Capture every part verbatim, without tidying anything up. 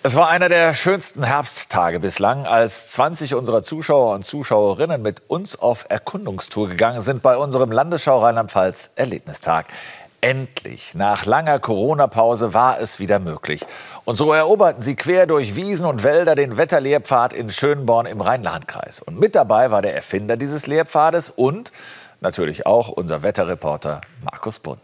Es war einer der schönsten Herbsttage bislang, als zwanzig unserer Zuschauer und Zuschauerinnen mit uns auf Erkundungstour gegangen sind bei unserem Landesschau Rheinland-Pfalz Erlebnistag. Endlich, nach langer Corona-Pause, war es wieder möglich. Und so eroberten sie quer durch Wiesen und Wälder den Wetterlehrpfad in Schönborn im Rhein-Lahn-Kreis. Und mit dabei war der Erfinder dieses Lehrpfades und natürlich auch unser Wetterreporter Markus Bund.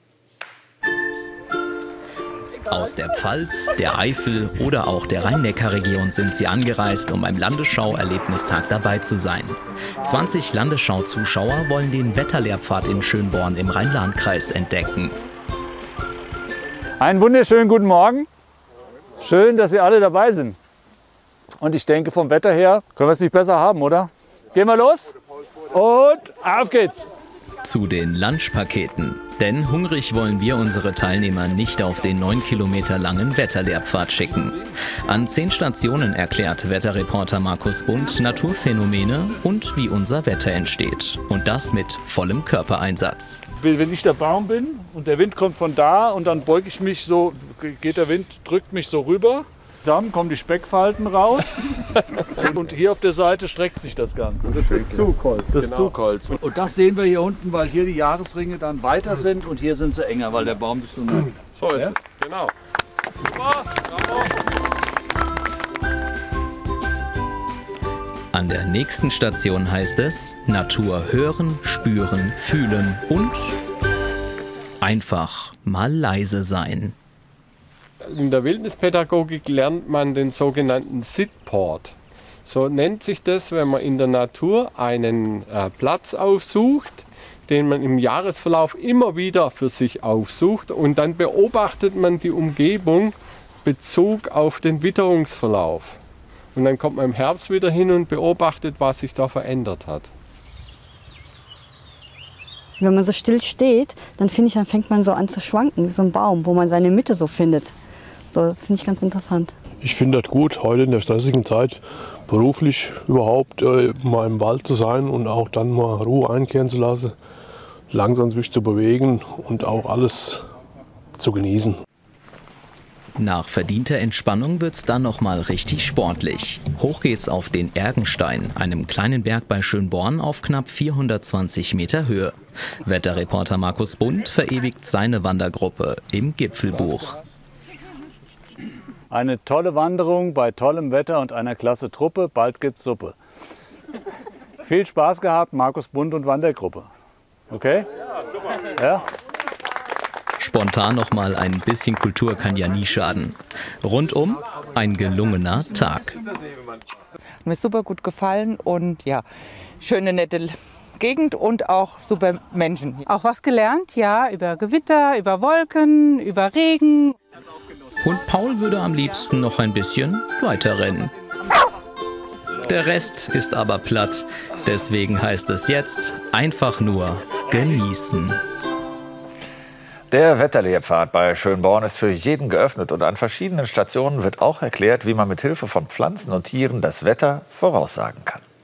Aus der Pfalz, der Eifel oder auch der Rhein-Neckar-Region sind sie angereist, um beim Landesschau-Erlebnistag dabei zu sein. zwanzig Landesschau-Zuschauer wollen den Wetterlehrpfad in Schönborn im Rhein-Lahn-Kreis entdecken. Einen wunderschönen guten Morgen. Schön, dass Sie alle dabei sind. Und ich denke, vom Wetter her können wir es nicht besser haben, oder? Gehen wir los? Und auf geht's! Zu den Lunchpaketen. Denn hungrig wollen wir unsere Teilnehmer nicht auf den neun Kilometer langen Wetterlehrpfad schicken. An zehn Stationen erklärt Wetterreporter Markus Bund Naturphänomene und wie unser Wetter entsteht. Und das mit vollem Körpereinsatz. Wenn ich der Baum bin und der Wind kommt von da und dann beuge ich mich so, geht der Wind, drückt mich so rüber. Dann kommen die Speckfalten raus und hier auf der Seite streckt sich das Ganze. Das ist das Zugholz. Das genau. Zugholz. Und das sehen wir hier unten, weil hier die Jahresringe dann weiter sind und hier sind sie enger, weil der Baum sich so neigt. So ist ja? es, genau. Super, bravo. An der nächsten Station heißt es Natur hören, spüren, fühlen und einfach mal leise sein. In der Wildnispädagogik lernt man den sogenannten Sitport. So nennt sich das, wenn man in der Natur einen äh, Platz aufsucht, den man im Jahresverlauf immer wieder für sich aufsucht, und dann beobachtet man die Umgebung Bezug auf den Witterungsverlauf. Und dann kommt man im Herbst wieder hin und beobachtet, was sich da verändert hat. Wenn man so still steht, dann finde ich, dann fängt man so an zu schwanken, wie so ein Baum, wo man seine Mitte so findet. So, das finde ich ganz interessant. Ich finde das gut, heute in der stressigen Zeit beruflich überhaupt äh, mal im Wald zu sein und auch dann mal Ruhe einkehren zu lassen, langsam sich zu bewegen und auch alles zu genießen. Nach verdienter Entspannung wird's dann noch mal richtig sportlich. Hoch geht's auf den Ergenstein, einem kleinen Berg bei Schönborn auf knapp vierhundertzwanzig Meter Höhe. Wetterreporter Markus Bund verewigt seine Wandergruppe im Gipfelbuch. Eine tolle Wanderung bei tollem Wetter und einer klasse Truppe. Bald gibt's Suppe. Viel Spaß gehabt, Markus Bund und Wandergruppe. Okay? Ja, super. Ja? Spontan noch mal ein bisschen Kultur kann ja nie schaden. Rundum ein gelungener Tag. Mir ist super gut gefallen und ja, schöne, nette Gegend und auch super Menschen. Auch was gelernt, ja, über Gewitter, über Wolken, über Regen. Und Paul würde am liebsten noch ein bisschen weiter rennen. Der Rest ist aber platt. Deswegen heißt es jetzt einfach nur genießen. Der Wetterlehrpfad bei Schönborn ist für jeden geöffnet und an verschiedenen Stationen wird auch erklärt, wie man mit Hilfe von Pflanzen und Tieren das Wetter voraussagen kann.